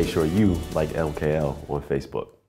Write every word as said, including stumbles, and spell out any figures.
make sure you like L K L on Facebook.